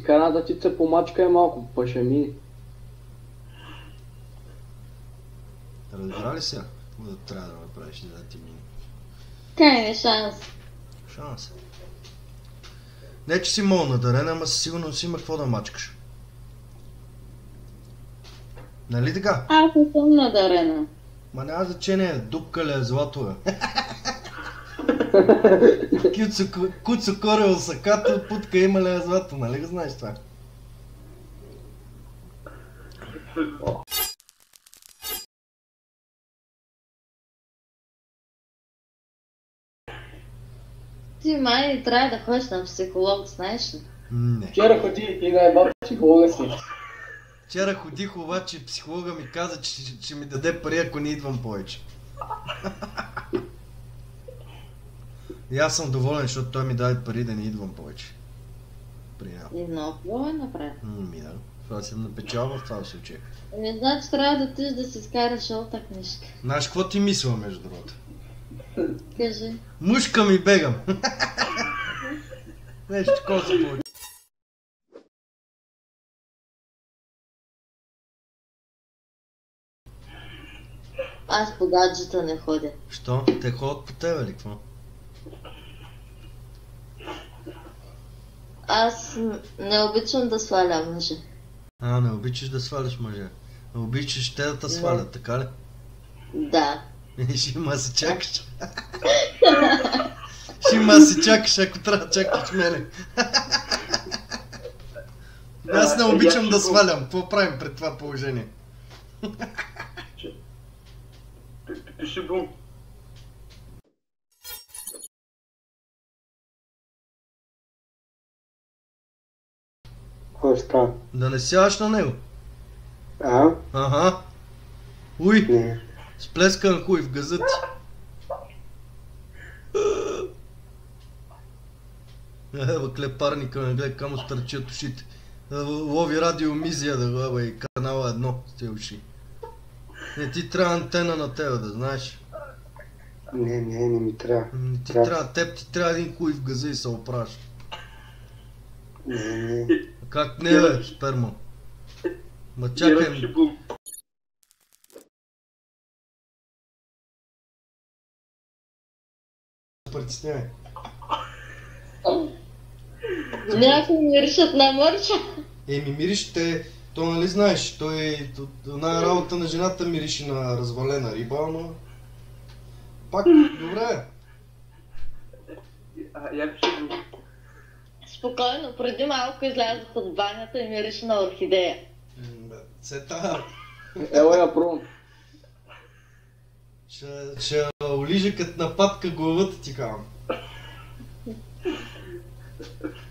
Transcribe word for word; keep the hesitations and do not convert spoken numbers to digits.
Едната ти се помачка е малко, па ще мини. Разбра ли се? Какво да трябва да направиш, да ти мини? Кай не шанс. Шанс. Не, че си мол на терена, ама със сигурност си има какво да мачкаш. Нали така? Аз не съм надарена. Ма няма значение, дупка ли е, злато е. Куцо корел сакато, путка има ли е злато, нали го знаеш това? Ти май не трябва да ходиш на психолог, знаеш ли? Не. Вчера ходи и да еба психолога си. Вчера ходих, обаче психолога ми каза, че ще ми даде пари, ако не идвам повече. И аз съм доволен, защото той ми даде пари да не идвам повече. При него. И много хубаво е направи. Ми да, това съм напечал в това случай. Не значи трябва да отидеш да си скараш жълта книжка. Знаеш, какво ти мисля, между другото? Кажи. Мушка ми бегам! Нещо такова се получи. Аз по гаджета не ходя. Що? Те ходят по тебе ли, какво? Аз не обичам да сваля мъже. А, не обичаш да сваляш мъже. Не обичаш те да те свалят, така ли? Да. Ще ма се чакаш. Ще ма се чакаш, ако трябва да чакаш мене. Аз не обичам да свалям. Какво правим пред това положение? Пиши бум. Какво става? Да не сядаш на него. А? Ага. Уй, Не. сплескан хуй в газа ти. Ева клепарника, не гледай камо стърчи от ушите. Лови радиомизия да гледа и канала едно с тези уши. Не ти трябва антена на тебе, да знаеш. Не, не, не ми трябва. Не ти трябва, теб ти трябва един хуй в газа и се оправиш. Не, не. Как не бе, спермо? Ма чакай. Притеснявай. Някои миришат на мърча. Еми мириш те, то нали знаеш, той една работа на жената мирише на развалена риба, но... Пак, добре. Я пиши бум. Спокойно, преди малко излязох от банята и мириш на орхидея. Сета, Ела я пром. ще, ще олижа като нападка главата ти кавам.